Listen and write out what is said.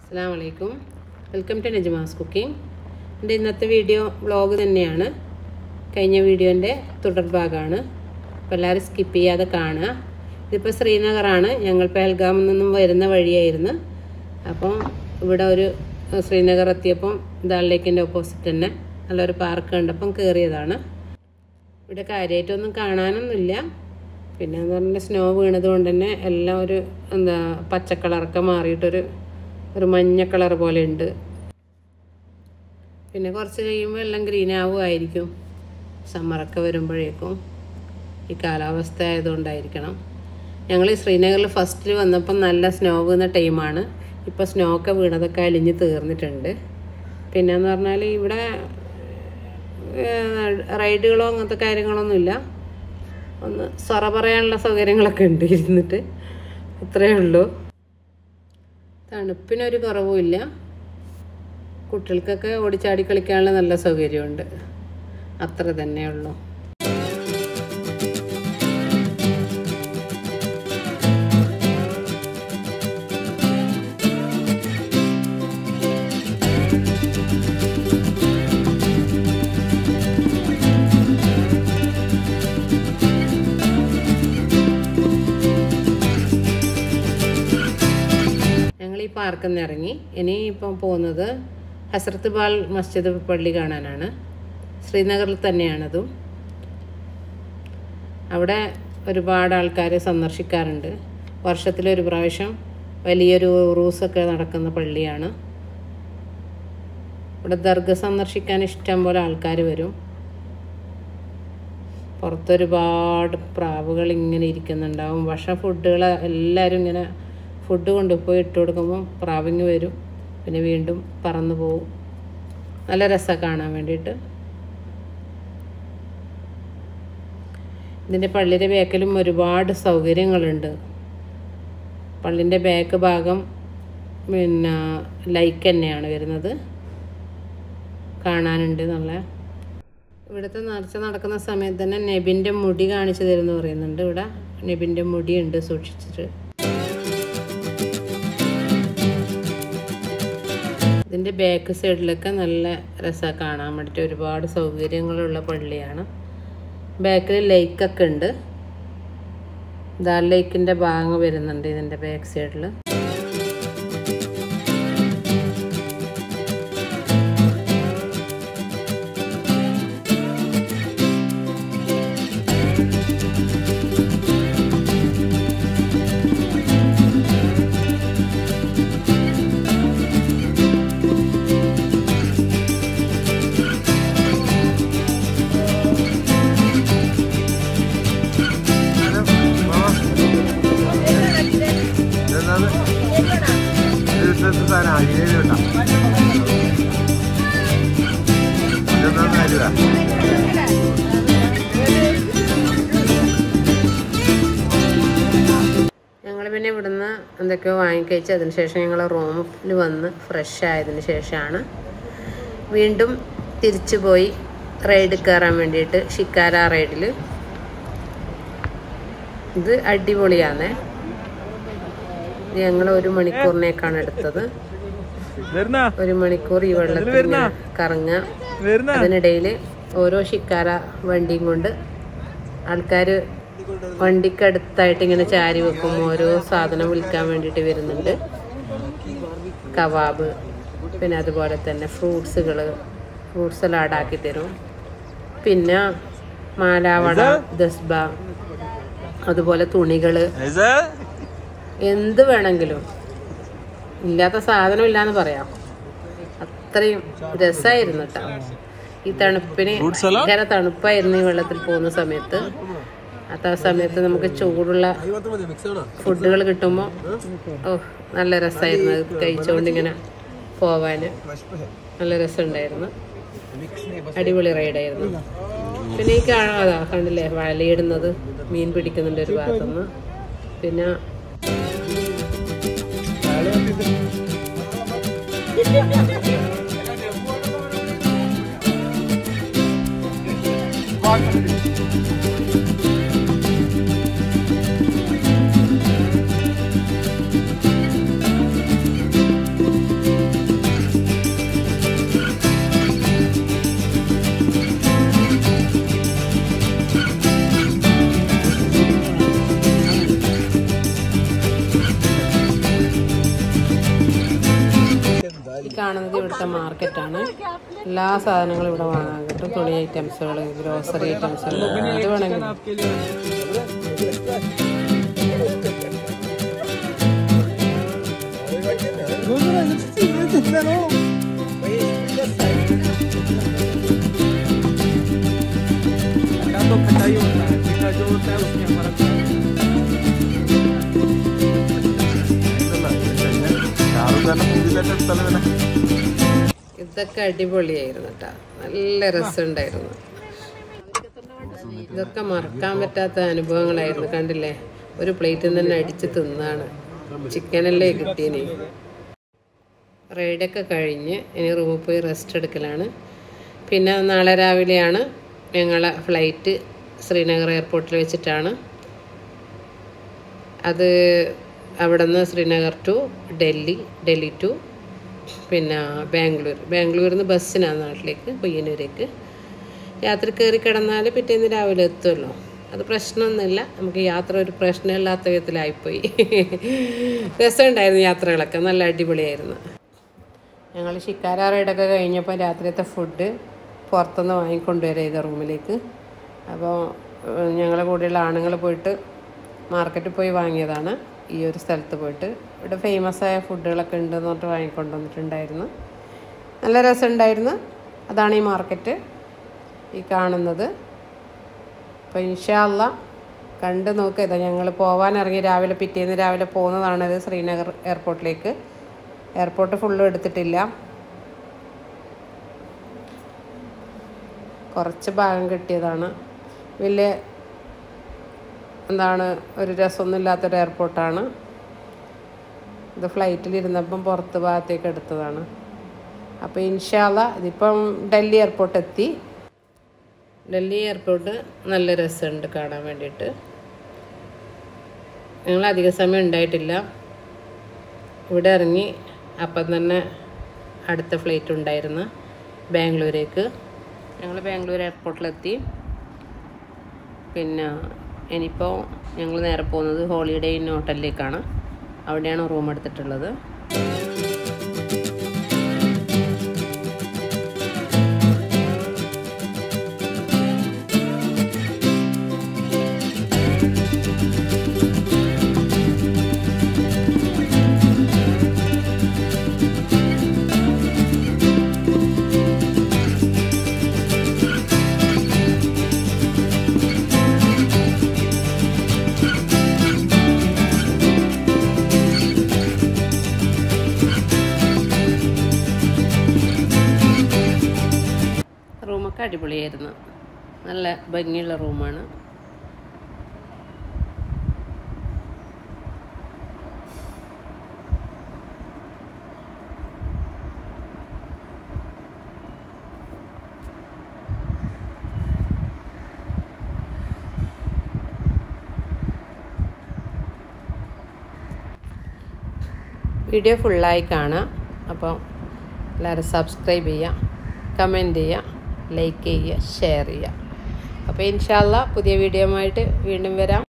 അസ്സലാമലൈക്കും. Welcome to Najma's cooking. എൻ്റെ ഇന്നത്തെ വീഡിയോ വ്ളോഗ് തന്നെയാണ്. കഴിഞ്ഞ വീഡിയോൻ്റെ തുടർഭാഗമാണ്. അപ്പോൾ എല്ലാവരും സ്കിപ്പ് ചെയ്യാതെ കാണുക. ഇതിപ്പോൾ ശ്രീനഗറാണ്. ഞങ്ങൾ പെഹൽഗാമിൽ നിന്നും വരുന്ന വഴിയായിരുന്നു. അപ്പം ഇവിടെ ഒരു ശ്രീനഗർ എത്തിയപ്പം ദാൽ ലേക്കിൻ്റെ ഓപ്പോസിറ്റ് തന്നെ നല്ലൊരു പാർക്ക് കണ്ടപ്പം കയറിയതാണ്. ഇവിടെ കാര്യമായിട്ടൊന്നും കാണാനൊന്നുമില്ല. പിന്നെ എന്ന് പറഞ്ഞാൽ സ്നോ വീണത് കൊണ്ട് തന്നെ എല്ലാം ഒരു പച്ച കളറൊക്കെ മാറിയിട്ടൊരു മഞ്ഞ കളർ പോലെ ഉണ്ട്. പിന്നെ കുറച്ച് കഴിയുമ്പോൾ എല്ലാം ഗ്രീൻ ആവുമായിരിക്കും. സമ്മറൊക്കെ വരുമ്പോഴേക്കും ഈ കാലാവസ്ഥ ആയതുകൊണ്ടായിരിക്കണം. ഞങ്ങൾ ഈ ശ്രീനഗറിൽ ഫസ്റ്റിൽ വന്നപ്പം നല്ല സ്നോ വീണ ടൈമാണ്. ഇപ്പോൾ സ്നോ ഒക്കെ വീണതൊക്കെ അലിഞ്ഞ് തീർന്നിട്ടുണ്ട്. പിന്നെയെന്ന് പറഞ്ഞാൽ ഇവിടെ റൈഡുകളോ അങ്ങനത്തെ കാര്യങ്ങളൊന്നുമില്ല. ഒന്ന് സൊറ പറയാനുള്ള സൗകര്യങ്ങളൊക്കെ ഉണ്ട് ഇരുന്നിട്ട്, അത്രയേ ഉള്ളൂ. തണുപ്പിനൊരു കുറവുമില്ല. കുട്ടികൾക്കൊക്കെ ഓടിച്ചാടി കളിക്കാനുള്ള നല്ല സൗകര്യമുണ്ട്. അത്ര തന്നെ ഉള്ളൂ. ഈ പാർക്കിൽ നിന്ന് ഇറങ്ങി ഇനി ഇപ്പം പോകുന്നത് ഹസ്രത്ത് ബാൽ മസ്ജിദ് പള്ളി കാണാനാണ്. ശ്രീനഗറിൽ തന്നെയാണതും. അവിടെ ഒരുപാട് ആൾക്കാർ സന്ദർശിക്കാറുണ്ട്. വർഷത്തിലൊരു പ്രാവശ്യം വലിയൊരു ഉറൂസൊക്കെ നടക്കുന്ന പള്ളിയാണ്. ഇവിടെ ദർഗ സന്ദർശിക്കാൻ ഇഷ്ടം പോലെ ആൾക്കാർ വരും. പുറത്തൊരുപാട് പ്രാവുകൾ ഇങ്ങനെ ഇരിക്കുന്നുണ്ടാവും. ഫുഡുകൾ എല്ലാവരും ഇങ്ങനെ ഫുഡ് കൊണ്ടുപോയി ഇട്ട് കൊടുക്കുമ്പോൾ പ്രാവിങ് വരും. പിന്നെ വീണ്ടും പറന്നു പോവും. നല്ല രസമാണ് കാണാൻ വേണ്ടിയിട്ട്. ഇതിൻ്റെ പള്ളിയുടെ ബാക്കിലും ഒരുപാട് സൗകര്യങ്ങളുണ്ട്. പള്ളിൻ്റെ ബാക്ക് ഭാഗം പിന്നെ ലൈക്ക് തന്നെയാണ് വരുന്നത്. കാണാനുണ്ട് നല്ല. ഇവിടുത്തെ നേർച്ച നടക്കുന്ന സമയത്ത് തന്നെ നബിൻ്റെ മുടി കാണിച്ചു തരുമെന്ന് പറയുന്നുണ്ട്. ഇവിടെ നബിൻ്റെ മുടിയുണ്ട് സൂക്ഷിച്ചിട്ട്. ഇതിൻ്റെ ബാക്ക് സൈഡിലൊക്കെ നല്ല രസമാണ് കാണാൻ വേണ്ടിയിട്ട്. ഒരുപാട് സൗകര്യങ്ങളുള്ള പള്ളിയാണ്. ബാക്കിൽ ലേക്കൊക്കെ ഉണ്ട്. ദാൽ ലേക്കിൻ്റെ ഭാഗം വരുന്നുണ്ട് ഇതിൻ്റെ ബാക്ക് സൈഡിൽ. ഞങ്ങൾ പിന്നെ ഇവിടുന്ന് എന്തൊക്കെയോ വാങ്ങിക്കഴിച്ച് അതിന് ശേഷം ഞങ്ങൾ റൂമിൽ വന്ന് ഫ്രഷ് ആയതിന് ശേഷമാണ് വീണ്ടും തിരിച്ചു പോയി റൈഡ് കയറാൻ വേണ്ടിയിട്ട്. ഷിക്കാര റൈഡിൽ ഇത് അടിപൊളിയാണ്. ഞങ്ങൾ 1 മണിക്കൂറിനേക്കാണ് എടുത്തത്. 1 മണിക്കൂർ ഈ വെള്ളത്തിൽ കറങ്ങുക. അതിനിടയിൽ ഓരോ ഷിക്കാര വണ്ടിയും കൊണ്ട് ആൾക്കാർ വണ്ടിക്കടുത്തായിട്ട് ഇങ്ങനെ ചാരി വെക്കും. ഓരോ സാധനം വിൽക്കാൻ വേണ്ടിയിട്ട് വരുന്നുണ്ട്. കബാബ്, പിന്നെ അതുപോലെ തന്നെ ഫ്രൂട്ട് സലാഡാക്കി തരും. പിന്നെ മാലാവട, ദസ്ബ, അതുപോലെ തുണികൾ, എന്ത് വേണമെങ്കിലും. ഇല്ലാത്ത സാധനം ഇല്ലാന്ന് പറയാം. അത്രയും രസമായിരുന്നു കേട്ടോ. ഈ തണുപ്പിന് ഭയങ്കര തണുപ്പായിരുന്നു ഈ വെള്ളത്തിൽ പോകുന്ന സമയത്ത്. ആ സമയത്ത് നമുക്ക് ചൂടുള്ള ഫുഡുകൾ കിട്ടുമ്പോൾ നല്ല രസമായിരുന്നു. അത് കഴിച്ചുകൊണ്ട് ഇങ്ങനെ പോവാൻ നല്ല രസമുണ്ടായിരുന്നു. അടിപൊളി റൈഡായിരുന്നു. പിന്നെ ഈ അതാ കണ്ടില്ലേ വലയിടുന്നത്, മീൻ പിടിക്കുന്നുണ്ട് ഒരു ഭാഗത്തുനിന്ന്. പിന്നെ ഈ കാണുന്നത് ഇവിടുത്തെ മാർക്കറ്റാണ്. എല്ലാ സാധനങ്ങളും ഇവിടെ വാങ്ങാൻ കിട്ടും. തുണി ഐറ്റംസുകൾ, ഗ്രോസറി ഐറ്റംസുകൾ, ഇത് വേണമെങ്കിൽ. ഇതൊക്കെ അടിപൊളിയായിരുന്നു കേട്ടോ, നല്ല രസമുണ്ടായിരുന്നു. ഇതൊക്കെ മറക്കാൻ പറ്റാത്ത അനുഭവങ്ങളായിരുന്നു. കണ്ടില്ലേ, ഒരു പ്ലേറ്റിൽ തന്നെ അടിച്ച് തിന്നാണ്. ചിക്കനല്ലേ കിട്ടിയനി. റൈഡൊക്കെ കഴിഞ്ഞ് ഇനി റൂമിൽ പോയി റെസ്റ്റ് എടുക്കലാണ്. പിന്നെ നാളെ രാവിലെയാണ് ഞങ്ങളെ ഫ്ലൈറ്റ്. ശ്രീനഗർ എയർപോർട്ടിൽ വെച്ചിട്ടാണ്. അത് അവിടെ നിന്ന് ശ്രീനഗർ ടു ഡൽഹി ടു പിന്നെ ബാംഗ്ലൂരിൽ നിന്ന് ബസ്സിനാണ് നാട്ടിലേക്ക്, പയ്യന്നൂരേക്ക്. രാത്രി കയറി കിടന്നാൽ പിറ്റേന്ന് രാവിലെ എത്തുമല്ലോ. അത് പ്രശ്നമൊന്നുമില്ല. നമുക്ക് യാത്ര ഒരു പ്രശ്നമില്ലാത്ത വിധത്തിലായിപ്പോയി. രസമുണ്ടായിരുന്നു യാത്രകളൊക്കെ, നല്ല അടിപൊളിയായിരുന്നു. ഞങ്ങൾ ഷിക്കാര റൈഡൊക്കെ കഴിഞ്ഞപ്പോൾ രാത്രിയത്തെ ഫുഡ് പുറത്തുനിന്ന് വാങ്ങിക്കൊണ്ടുവരാം ചെയ്ത റൂമിലേക്ക്. അപ്പോൾ ഞങ്ങളുടെ കൂടെയുള്ള ആണുങ്ങൾ പോയിട്ട് മാർക്കറ്റിൽ പോയി വാങ്ങിയതാണ്. ഈ ഒരു സ്ഥലത്ത് പോയിട്ട് ഇവിടെ ഫേമസ് ആയ ഫുഡുകളൊക്കെ ഉണ്ടെന്ന് പറഞ്ഞിട്ട് വാങ്ങിക്കൊണ്ട് വന്നിട്ടുണ്ടായിരുന്നു. നല്ല രസമുണ്ടായിരുന്നു. അതാണ് ഈ മാർക്കറ്റ് ഈ കാണുന്നത്. അപ്പോൾ ഇൻഷാ അല്ലാ കണ്ട് നോക്കുക. ഇതാ ഞങ്ങൾ പോകാനിറങ്ങി പിറ്റേന്ന് രാവിലെ പോകുന്നതാണിത് ശ്രീനഗർ എയർപോർട്ടിലേക്ക്. എയർപോർട്ട് ഫുള്ളും എടുത്തിട്ടില്ല, കുറച്ച് ഭാഗം കിട്ടിയതാണ്. വലിയ ഒരു രസമൊന്നുമില്ലാത്തൊരു എയർപോർട്ടാണ് ഇത്. ഫ്ലൈറ്റിലിരുന്നപ്പം പുറത്ത് ഭാഗത്തേക്ക് എടുത്തതാണ്. അപ്പോൾ ഇൻഷാ അല്ലാ ഇതിപ്പം ഡൽഹി എയർപോർട്ട് എത്തി. ഡൽഹി എയർപോർട്ട് നല്ല രസമുണ്ട് കാണാൻ വേണ്ടിയിട്ട്. ഞങ്ങൾ അധിക സമയം ഉണ്ടായിട്ടില്ല. ഇവിടെ ഇറങ്ങി അപ്പം തന്നെ അടുത്ത ഫ്ലൈറ്റ് ഉണ്ടായിരുന്നു ബാംഗ്ലൂരേക്ക്. ഞങ്ങൾ ബാംഗ്ലൂർ എയർപോർട്ടിലെത്തി. പിന്നെ ഇനിയിപ്പോൾ ഞങ്ങൾ നേരെ പോകുന്നത് ഹോളിഡേ ഇൻ ഹോട്ടലിലേക്കാണ്. അവിടെയാണ് റൂം എടുത്തിട്ടുള്ളത്. റൂമൊക്കെ അടിപൊളിയായിരുന്നു. നല്ല ഭംഗിയുള്ള റൂമാണ്. വീഡിയോ ഫുള്ളായി കാണാം. അപ്പോൾ എല്ലാവരും സബ്സ്ക്രൈബ് ചെയ്യുക, കമൻറ്റ് ചെയ്യുക, ലൈക്ക് ചെയ്യുക, ഷെയർ ചെയ്യുക. അപ്പോൾ ഇൻഷാ അല്ലാ പുതിയ വീഡിയോ ആയിട്ട് വീണ്ടും വരാം.